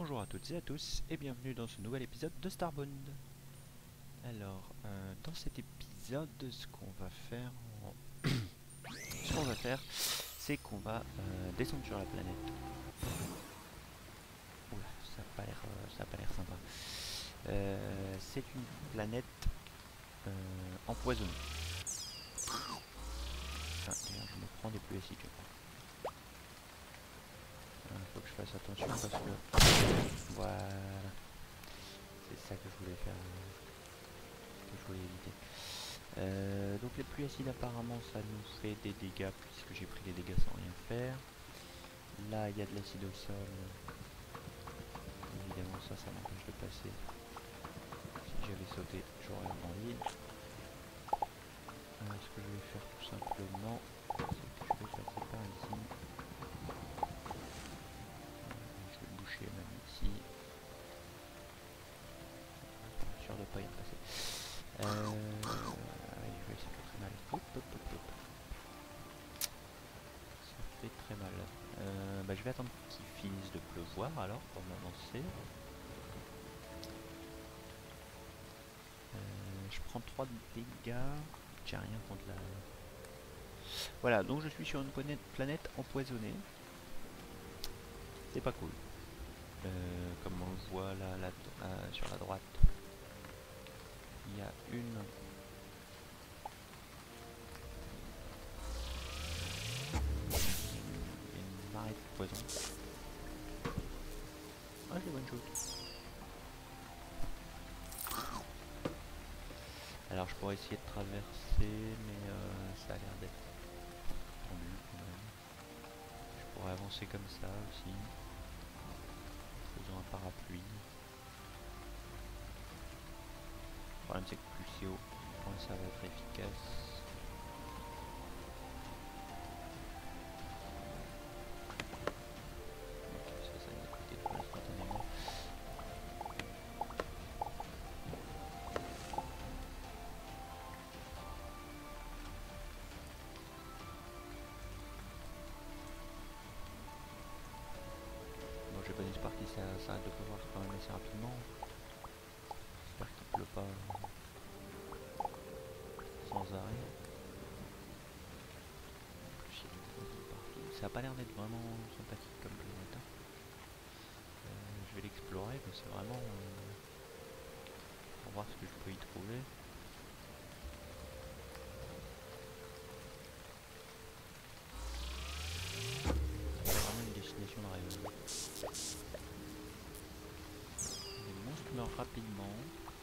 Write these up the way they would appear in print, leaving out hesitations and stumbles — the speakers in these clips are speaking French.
Bonjour à toutes et à tous et bienvenue dans ce nouvel épisode de Starbound. Alors, dans cet épisode, ce qu'on va faire, c'est qu'on va descendre sur la planète. Oula, ça a pas l'air sympa. C'est une planète empoisonnée. Ah, d'ailleurs, je me prends des pluies acides. Faut que je fasse attention parce que voilà, c'est ça que je voulais faire. Que je voulais éviter. Donc les pluies acides apparemment ça nous fait des dégâts puisque j'ai pris des dégâts sans rien faire. Là il y a de l'acide au sol. Évidemment ça m'empêche de passer. Si j'avais sauté j'aurais rebondi. Ce que je vais faire tout simplement c'est que je vais passer par ici. Je vais boucher même ici. Je suis sûr de ne pas y passer. Je vais essayer de faire très mal. Hop, hop, hop, hop. Ça fait très mal. Je vais attendre qu'il finisse de pleuvoir alors pour m'avancer. Je prends 3 dégâts. J'ai rien contre la... Voilà, donc je suis sur une planète empoisonnée. C'est pas cool. Comme on le voit là, sur la droite, il y a une marée de poison. Ah, j'ai bonne chose. Alors je pourrais essayer de traverser, mais ça a l'air d'être tendu quand même. Je pourrais avancer comme ça aussi, en faisant un parapluie. Le problème c'est que plus c'est haut, moins ça va être efficace. J'ai bon espoir qu'il s'arrête de pleuvoir quand même assez rapidement. J'espère qu'il pleut pas sans arrêt. Ça a pas l'air d'être vraiment sympathique comme planète. Je vais l'explorer, mais c'est vraiment pour voir ce que je peux y trouver. C'est vraiment une destination de rêve. Les monstres meurent rapidement.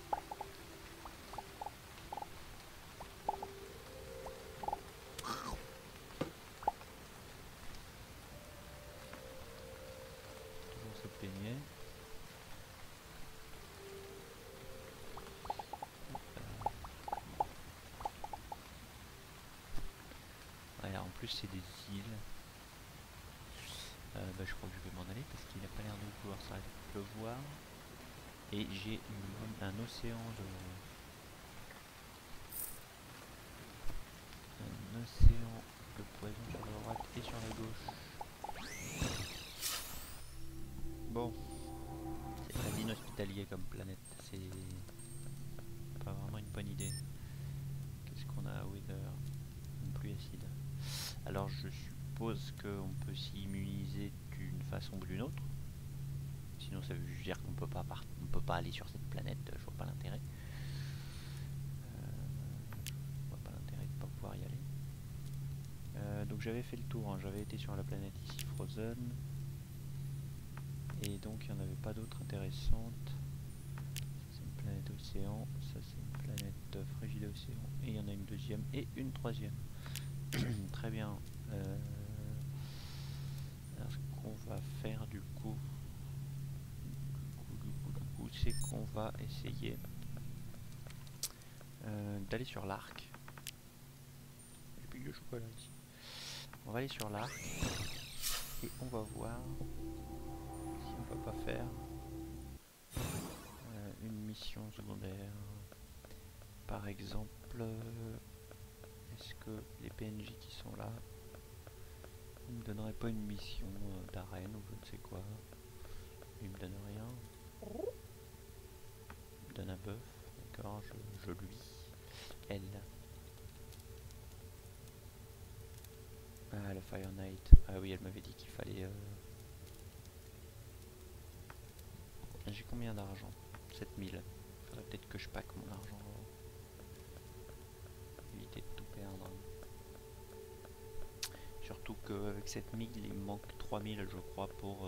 Toujours se plaigner. En plus c'est des îles. Je crois que je vais m'en aller parce qu'il n'a pas l'air de vouloir s'arrêter de pleuvoir. Et j'ai un océan de poison sur la droite et sur la gauche. Bon, c'est très inhospitalier comme planète, c'est pas vraiment une bonne idée. Qu'est-ce qu'on a à Wither? Une pluie acide. Alors je suppose qu'on peut s'y immuniser d'une façon ou d'une autre. Sinon ça veut juste dire qu'on peut pas aller sur cette planète, je vois pas l'intérêt. Je vois pas l'intérêt de pas pouvoir y aller. Donc j'avais fait le tour, hein. J'avais été sur la planète ici Frozen. Et donc il n'y en avait pas d'autres intéressantes. Ça c'est une planète océan, ça c'est une planète frigide océan. Et il y en a une deuxième et une troisième. Très bien. Alors ce qu'on va faire du coup c'est qu'on va essayer d'aller sur l'arc. J'ai plus de chocolat ici. On va aller sur l'arc et on va voir si on peut pas faire une mission secondaire. Par exemple, est-ce que les PNJ qui sont là ne me donneraient pas une mission d'arène ou je ne sais quoi? Ils me donnent rien. je lui. Elle. Ah, la Fire Knight. Ah oui, elle m'avait dit qu'il fallait... J'ai combien d'argent? 7000. Faudrait peut-être que je pack mon argent. Éviter de tout perdre. Surtout qu'avec 7000, il me manque 3000, je crois, pour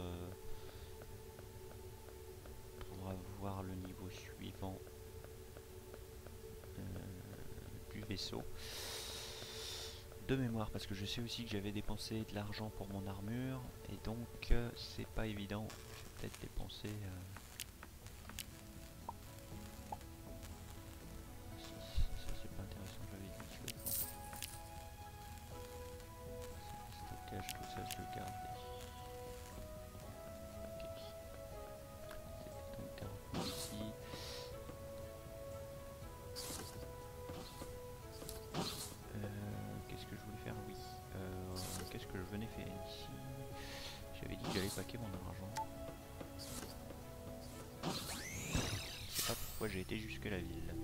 avoir le niveau suivant du vaisseau. De mémoire, parce que je sais aussi que j'avais dépensé de l'argent pour mon armure, et donc c'est pas évident. Je vais peut-être dépenser... Ça c'est pas intéressant, j'avais dit que le stockage, tout ça je le gardais. Ok. C'était donc 40 ici. Qu'est-ce que je voulais faire? Oui. Qu'est-ce que je venais faire ici? J'avais dit que j'allais paquer mon argent. Je sais pas pourquoi j'ai été jusque la ville.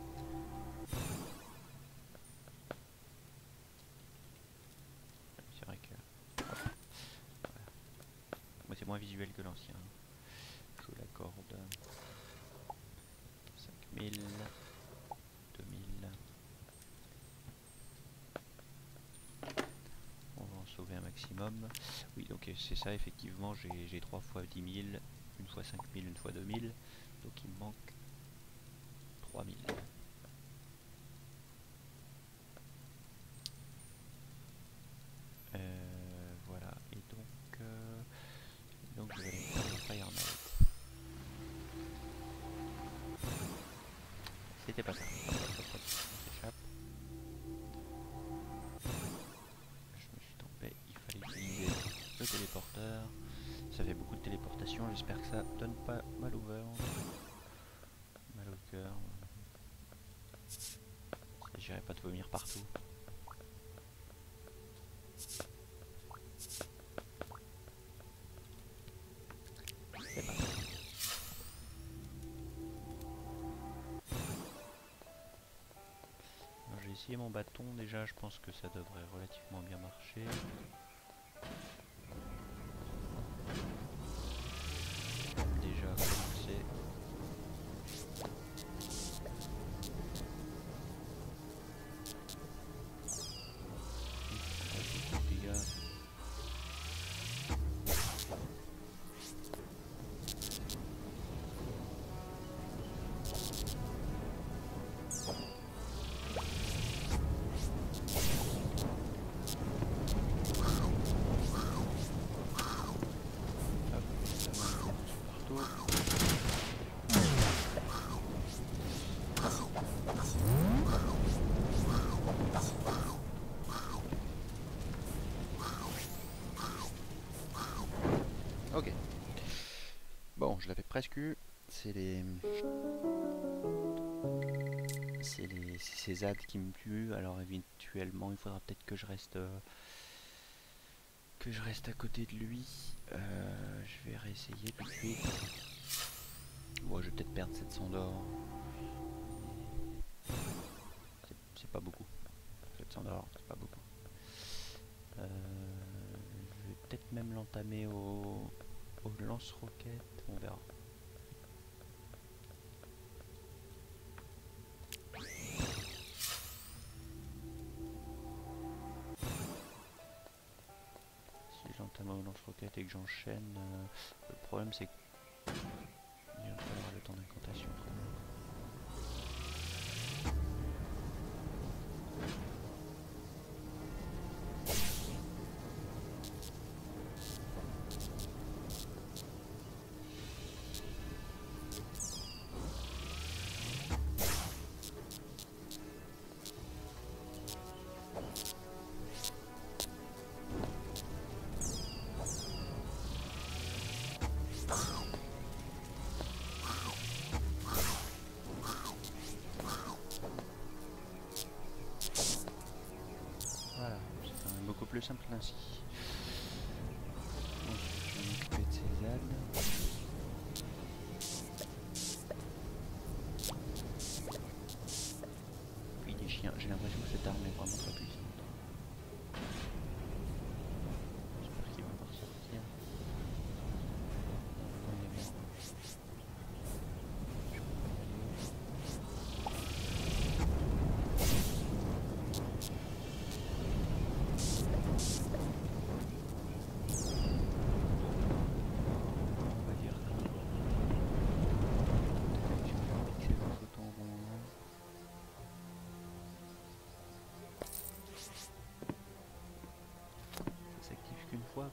C'est vrai que... Voilà. Moi c'est moins visuel que l'ancien. Je vous l'accorde. 5000, 2000. On va en sauver un maximum. Oui, donc c'est ça, effectivement, j'ai 3 fois 10 000, une fois 5000, une fois 2000. Donc il me manque 3000. Voilà, et donc je vais aller faire le Fire Knight. C'était pas ça. On s'échappe. Je me suis trompé, il fallait utiliser le téléporteur. Ça fait beaucoup de téléportation, j'espère que ça donne pas mal au ventre. Mal au cœur. Il s'agirait pas de vomir partout. C'est parti. J'ai essayé mon bâton, déjà je pense que ça devrait relativement bien marcher. Déjà commencé. Ok. Bon, je l'avais presque eu. C'est ces ZAD qui me tuent. Alors éventuellement, il faudra peut-être que je reste à côté de lui. Je vais réessayer tout de suite. Bon, je vais peut-être perdre 700 d'or. C'est pas beaucoup. 700 d'or, c'est pas beaucoup. Je vais peut-être même l'entamer au lance-roquette. On verra. Si j'entame au lance-roquette et que j'enchaîne, le problème c'est qu'il va falloir le temps d'incantation. Plus simple ainsi. Ensuite, je vais m'occuper de ces ZAD.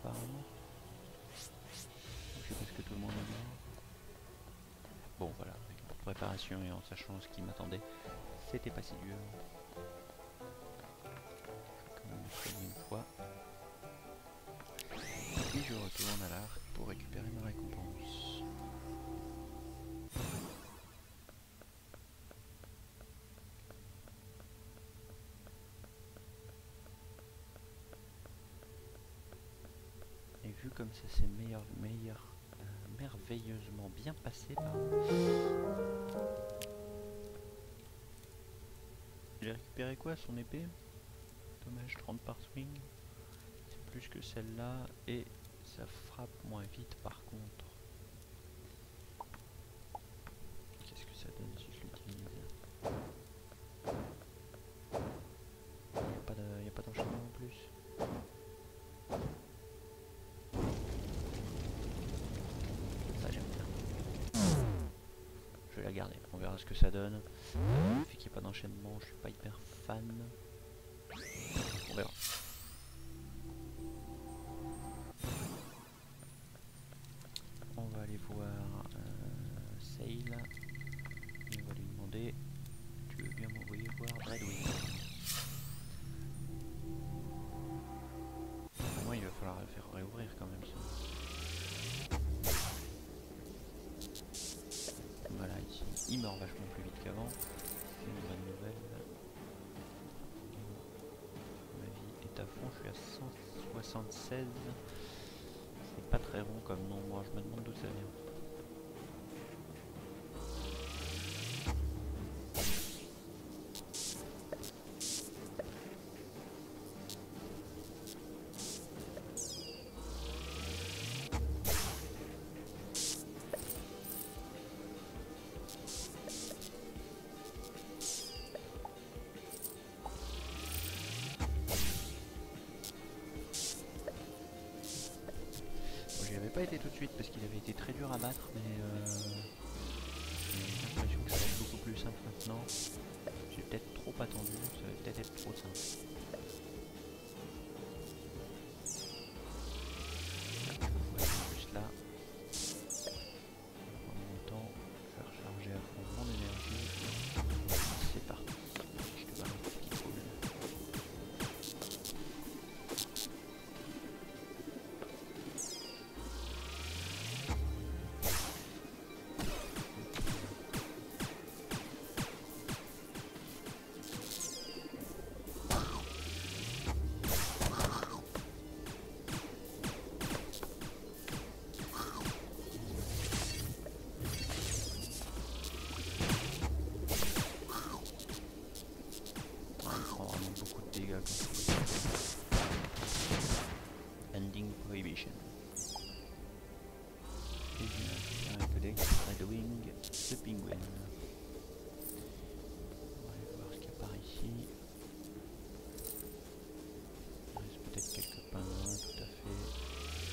apparemment. Je sais pas ce que tout le monde est mort. Bon voilà, avec une préparation et en sachant ce qui m'attendait, c'était pas si dur. Je vais quand même essayer une fois. Et je retourne à l'arc pour récupérer ma récompense. Et vu comme ça s'est merveilleusement bien passé, j'ai récupéré quoi, son épée? Dommage, 30 par swing. C'est plus que celle-là et ça frappe moins vite par contre. Qu'est-ce que ça donne si je l'utilise? Il n'y a pas d'enchaînement en plus. Ça j'aime bien. Je vais la garder, on verra ce que ça donne. Le fait qu'il n'y ait pas d'enchaînement, je suis pas hyper fan. On verra. On va aller voir Sail et on va lui demander: tu veux bien m'envoyer voir Dreadwing? Moi il va falloir le faire réouvrir quand même ça. Voilà, ici il meurt vachement plus vite qu'avant. C'est une bonne nouvelle. Ma vie est à fond, je suis à 176. C'est pas très rond comme nombre, je me demande d'où ça vient. Pas été tout de suite parce qu'il avait été très dur à battre, mais j'ai l'impression que ça va être beaucoup plus simple maintenant. J'ai peut-être trop attendu, ça va peut-être être trop simple. Voilà, juste là. En même temps, je vais recharger à fond mon énergie. C'est parti. Je te balance ce qui coule. Ending Prohibition. Dreadwing, le pingouin. On va aller voir ce qu'il y a par ici. Il reste peut-être quelques pingouins, tout à fait.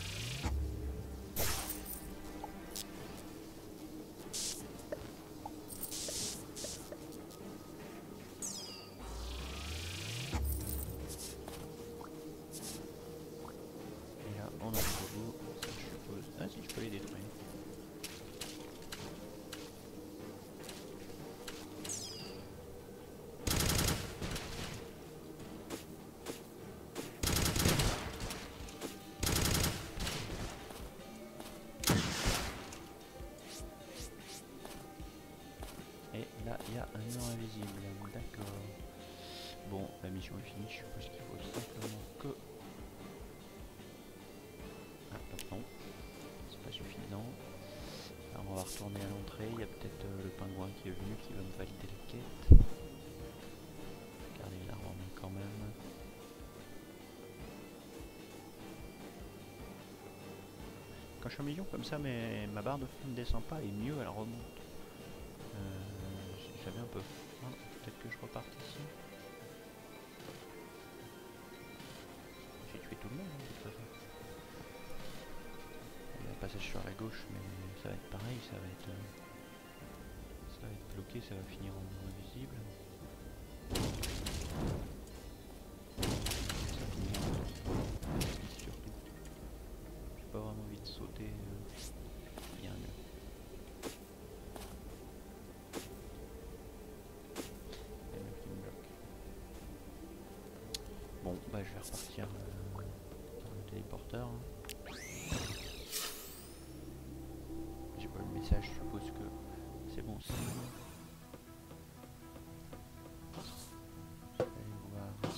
On a un robot, ça je suppose. Ah si, je peux les détruire. Et là, il y a un mur invisible, d'accord. Bon, la mission est finie, je suppose qu'il faut simplement que... non, c'est pas suffisant. Alors on va retourner à l'entrée, il y a peut-être le pingouin qui est venu qui va me valider la quête. Regardez l'arbre en main quand même. Quand je suis en mission comme ça, mais ma barre de fond ne descend pas et mieux elle remonte. J'avais un peu faim, peut-être que je reparte ici. J'ai tué tout le monde de toute façon. Il y a un passage sur la gauche, mais ça va être pareil, ça va être bloqué, ça va finir en invisible. Ça finit en surtout. repartir dans le téléporteur. J'ai pas le message, je suppose que c'est bon signe. Je vais aller voir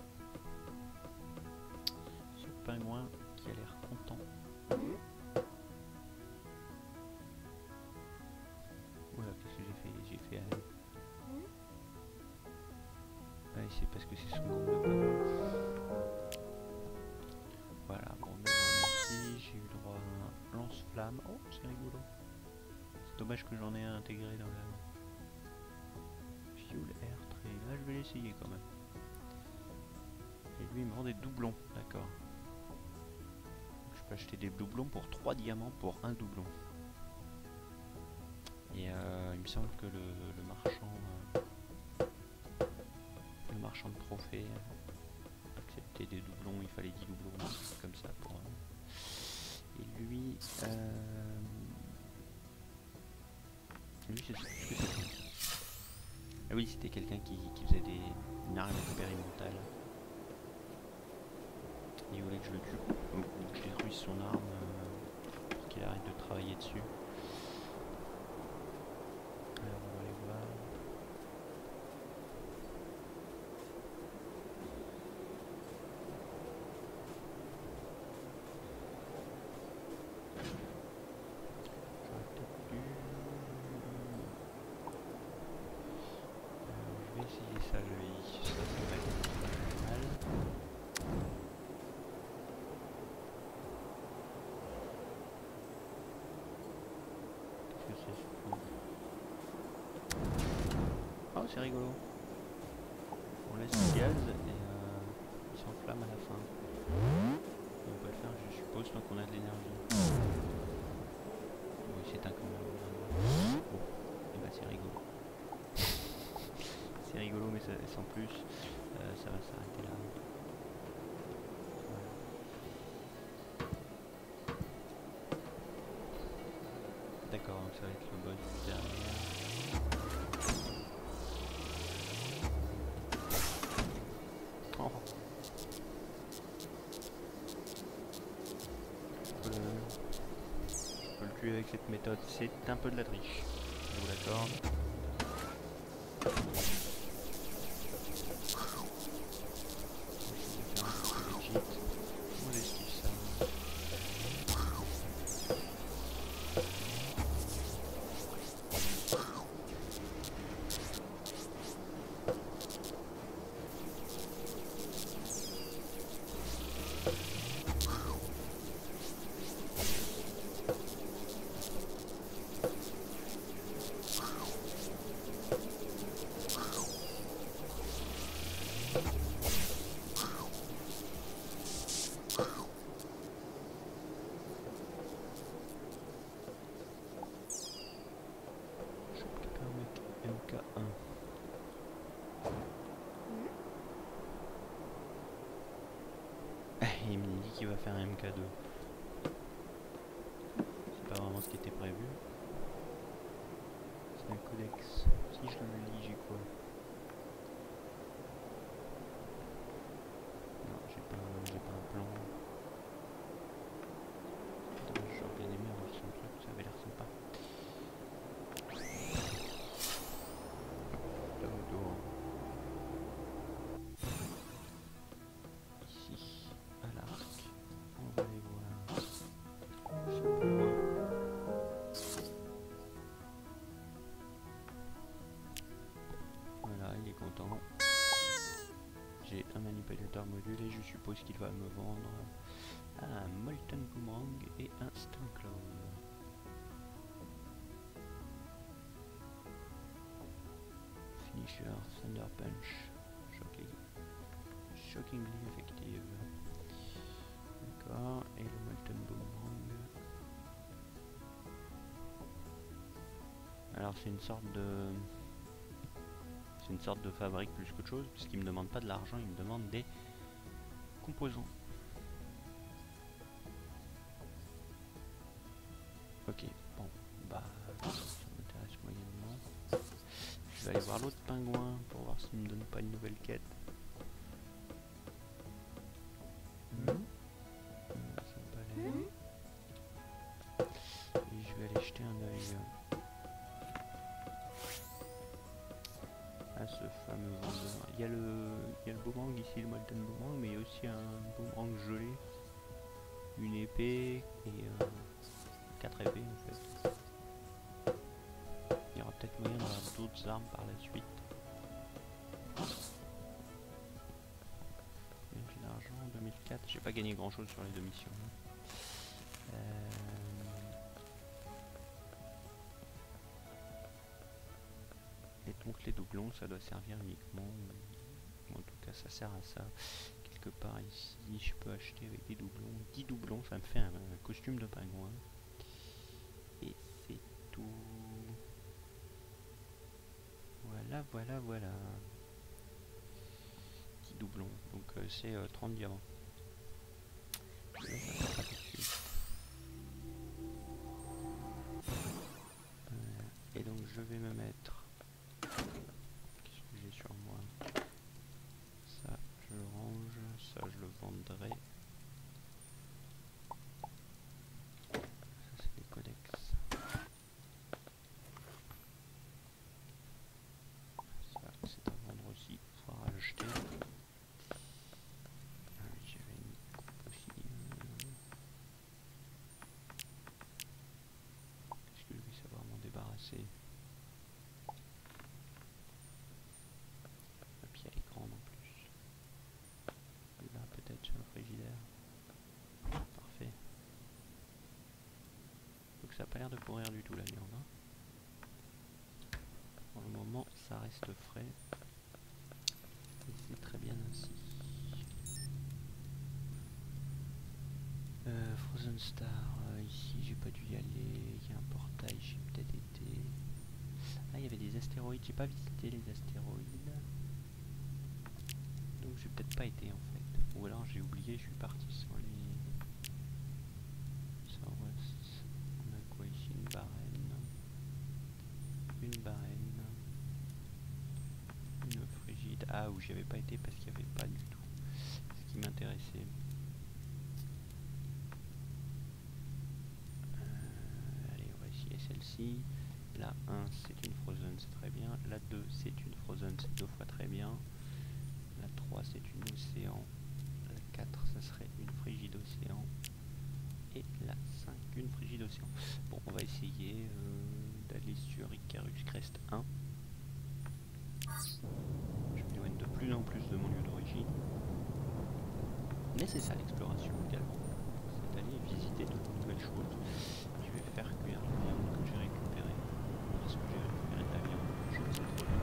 ce pingouin qui a l'air content. Oula, qu'est-ce que j'ai fait? J'ai fait aller. Ouais, c'est parce que c'est son groupe de pingouins. Voilà, bon, ben, merci. J'ai eu le droit à un lance-flamme. Oh, c'est rigolo. C'est dommage que j'en ai un intégré dans la Fuel Air Trail. Là, je vais l'essayer quand même. Et lui, il me rend des doublons, d'accord. Je peux acheter des doublons pour 3 diamants pour un doublon. Et il me semble que le marchand de trophées acceptait des doublons, il fallait 10 doublons, comme ça pour... Et lui, lui c'est ce que c'était. Ah oui, c'était quelqu'un qui faisait une arme expérimentale. Il voulait que je le tue, ou que je détruise son arme pour qu'il arrête de travailler dessus. Alors on va aller voir. J'aurais peut-être dû... je vais essayer ça, lui. Ça va être pas mal. Qu'est-ce que c'est ce fou? Oh, c'est rigolo. On laisse le gaz et il s'enflamme à la fin. Et on peut le faire, je suppose, tant qu'on a de l'énergie. Oui, c'est un commandement. Bon, et bah c'est rigolo. C'est rigolo, mais sans plus, ça va s'arrêter là. Voilà. D'accord, donc ça va être le boss derrière. Oh. Je peux le tuer avec cette méthode, c'est un peu de la triche, je vous l'accorde. Il me dit qu'il va faire un MK2. C'est pas vraiment ce qui était prévu. C'est un codex. Si je le lis, j'ai quoi? Non, j'ai pas un plan. Dommage, j'aurais bien aimé avoir son truc, ça avait l'air sympa. Dodo. Ici, à l'arc. On va aller voir ce point. Voilà, il est content. J'ai un manipulateur module et je suppose qu'il va me vendre un Molten Boomerang et un Stormclaw. Finisher, Thunder Punch, shockingly effective. D'accord, et le Molten Boomerang. Alors c'est une sorte de... C'est une sorte de fabrique plus qu'autre chose, puisqu'il me demande pas de l'argent, il me demande des composants. Ok, bon, bah ça m'intéresse moyennement. Je vais aller voir l'autre pingouin pour voir s'il me donne pas une nouvelle quête. aller jeter un œil à ce fameux vendeur. Il y a le boomerang ici, le Molten Boomerang, mais il y a aussi un boomerang gelé, une épée et 4 épées en fait. Il y aura peut-être moyen d'avoir d'autres armes par la suite. J'ai l'argent, 2004, j'ai pas gagné grand chose sur les deux missions. Et donc les doublons, ça doit servir uniquement, en tout cas ça sert à ça. Quelque part ici, je peux acheter avec des doublons, 10 doublons, ça me fait un costume de pingouin. Et c'est tout. Voilà, voilà, voilà. 10 doublons, donc c'est 30 diamants. Et donc je vais me mettre... Qu'est-ce que j'ai sur moi? Ça je le range, ça je le vendrai. Ça c'est des codex. Ça c'est à vendre aussi, pouvoir acheter. J'avais une coupe aussi. Est-ce que je vais savoir m'en débarrasser? Et puis elle est grande en plus. Là peut-être sur le frigidaire. Parfait. Donc ça n'a pas l'air de pourrir du tout la viande. Hein. Pour le moment ça reste frais. Et c'est très bien ainsi. Frozen Star, ici j'ai pas dû y aller. Il y a un portail, j'ai peut-être été. Ah, il y avait des astéroïdes, j'ai pas visité les astéroïdes. Donc j'ai peut-être pas été en fait. Ou alors j'ai oublié, je suis parti sur les... Southwest. On a quoi ici? Une barène. Une barène. Une frigide. Ah, où j'y avais pas été parce qu'il n'y avait pas du tout ce qui m'intéressait. Allez, on va essayer celle-ci. La 1 c'est une frozen, c'est très bien. La 2 c'est une frozen, c'est 2 fois très bien. La 3 c'est une océan. La 4 ça serait une frigide océan. Et la 5 une frigide océan. Bon, on va essayer d'aller sur Icarus Crest 1. Je m'éloigne de plus en plus de mon lieu d'origine. Mais c'est ça l'exploration également. C'est d'aller visiter de nouvelles choses. Je vais faire cuire la viande que j'ai récupérée. Est-ce que j'ai récupéré de la viande? Je ne sais trop bien.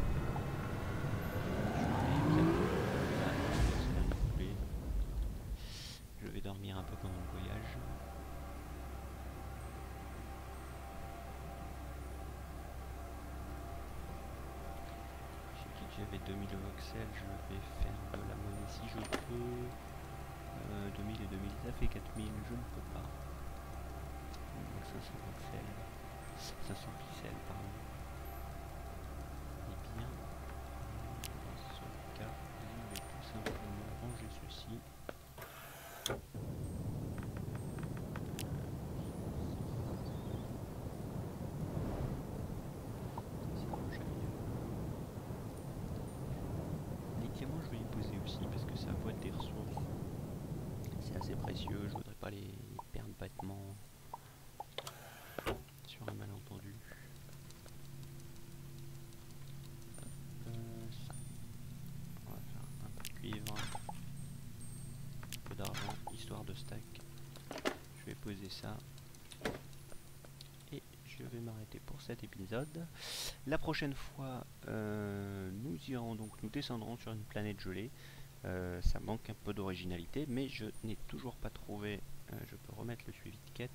Je vais dormir un peu pendant le voyage. J'ai dit que j'avais 2000 voxels, je vais faire de la monnaie si je peux. 2000 et 2000, ça fait 4000, je ne peux pas. Donc 500 voxels, 500 pixels, pardon. Et bien, dans ce cas, je vais tout simplement ranger ceci. Les diamants, je vais les poser aussi parce que ça voit des ressources. C'est assez précieux, je voudrais pas les perdre bêtement sur un malentendu. Ça. On va faire un peu de cuivre, un peu d'argent, histoire de stack. Je vais poser ça. Et je vais m'arrêter pour cet épisode. La prochaine fois, nous descendrons sur une planète gelée. Ça manque un peu d'originalité, mais je n'ai toujours pas trouvé. Je peux remettre le suivi de quête.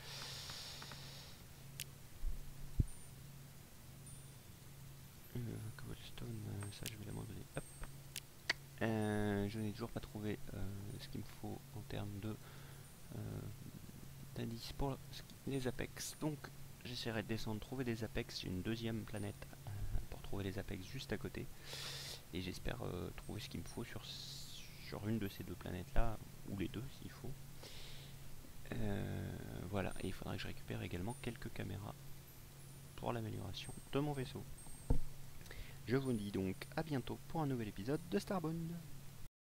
Cobblestone, ça je vais l'abandonner. Hop. Je n'ai toujours pas trouvé ce qu'il me faut en termes de d'indices pour les apex. Donc j'essaierai de descendre, trouver des apex, une deuxième planète pour trouver les apex juste à côté. Et j'espère trouver ce qu'il me faut sur une de ces deux planètes là, ou les deux s'il faut. Voilà, et il faudra que je récupère également quelques caméras pour l'amélioration de mon vaisseau. Je vous dis donc à bientôt pour un nouvel épisode de Starbound.